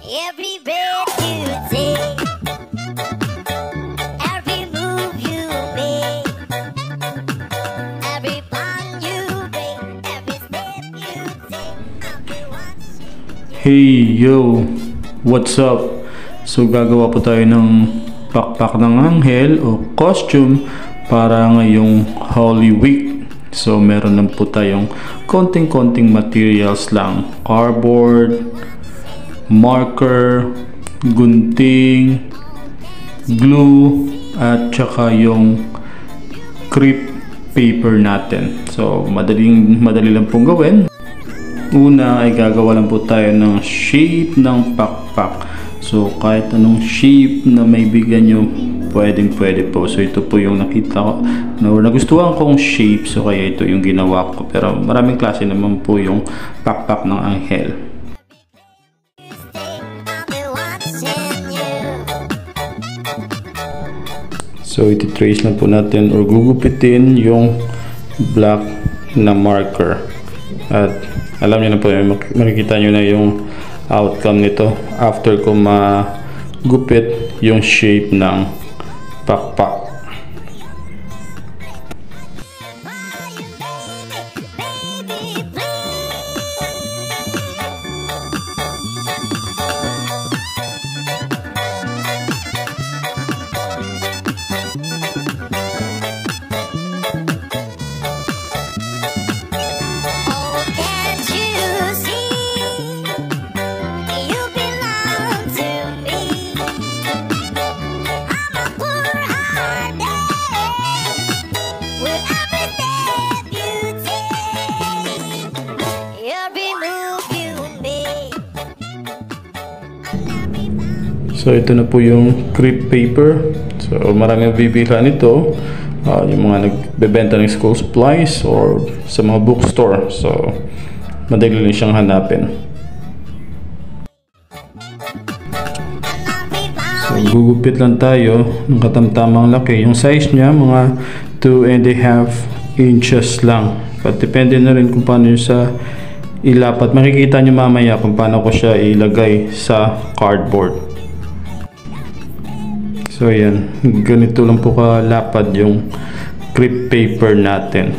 Every breath you take, every move you make, every bond you break, every step you take, I'll be watching. Hey yo, what's up? So gagawa po tayo ng pakpak ng anghel o costume para ngayong Holy Week. So meron lang po tayong konting-konting materials lang, cardboard, marker, gunting, glue, at saka yung crepe paper natin. So madali lang pong gawin. Una ay gagawa lang po tayo ng shape ng pakpak. So kahit anong shape na may bigyan nyo, pwede po. So ito po yung nakita ko na nagustuhan kong shape, so kaya ito yung ginawa ko. Pero maraming klase naman po yung pakpak ng anghel. So iti-trace lang po natin or gugupitin yung black na marker. At alam niyo na po, makikita niyo na yung outcome nito after ko magupit yung shape ng pakpak. So ito na po yung crepe paper. So maraming bibila nito, yung mga nagbebenta ng school supplies or sa mga bookstore. So madali lang siyang hanapin. So gugupit lang tayo ng katamtamang laki. Yung size niya mga 2.5 inches lang. But depende na rin kung paano yung sa ilapat. Makikita nyo mamaya kung paano ko siya ilagay sa cardboard. So yan, ganito lang po kalapad yung crepe paper natin.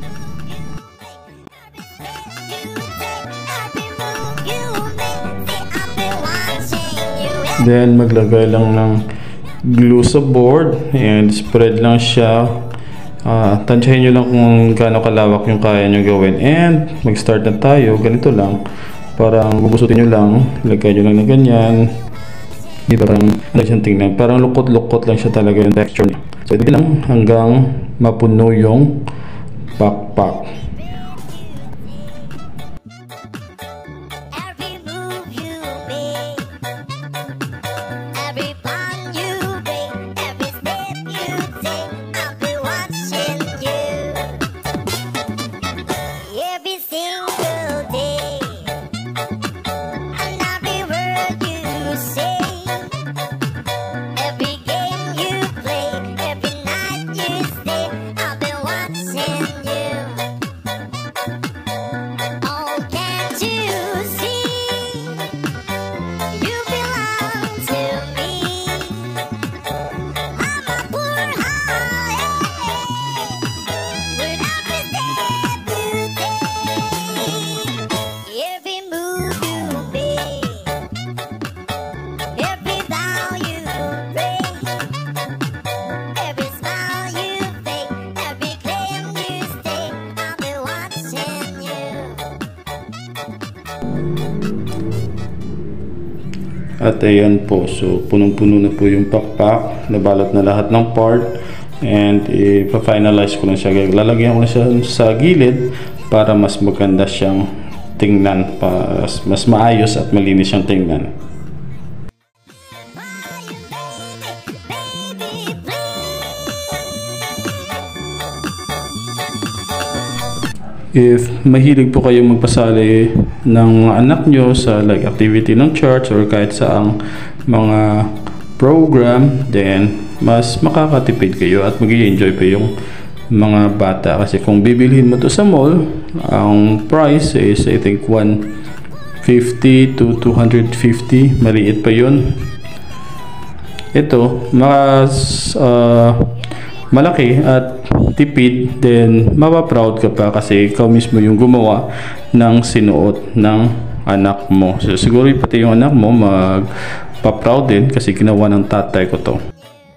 Then maglagay lang ng glue sa board and spread lang siya. Tansyahin nyo lang kung gaano kalawak yung kaya nyo gawin. And mag-start na tayo, ganito lang. Parang bubusutin nyo lang, ilagay nyo lang na ganyan. Di parang ano siyang tingnan, parang lukot-lukot lang siya talaga yung texture niya. So ito lang hanggang mapuno yung pakpak. At ayan po, so punong-puno na po yung pakpak, nabalot na lahat ng part, and ipa-finalize ko lang siya. Lalagyan ko na siya sa gilid para mas maganda siyang tingnan, mas maayos at malinis siyang tingnan. If mahilig po kayong magpasali ng anak nyo sa like activity ng church or kahit saang mga program, then mas makakatipid kayo at mag-i-enjoy pa yung mga bata. Kasi kung bibilhin mo to sa mall, ang price is I think 50 to 250, maliit pa yun. Ito mas malaki at tipid, then mapaproud ka pa kasi ikaw mismo yung gumawa ng sinuot ng anak mo. So siguro pati yung anak mo magpa-proud din kasi ginawa ng tatay ko to.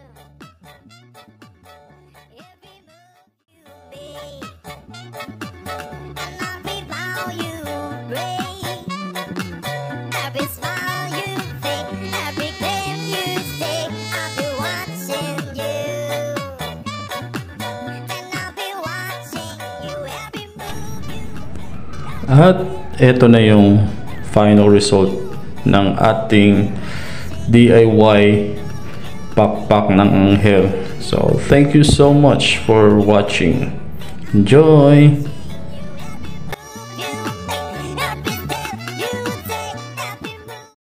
At ito na yung final result ng ating DIY pakpak ng anghel. So thank you so much for watching. Enjoy!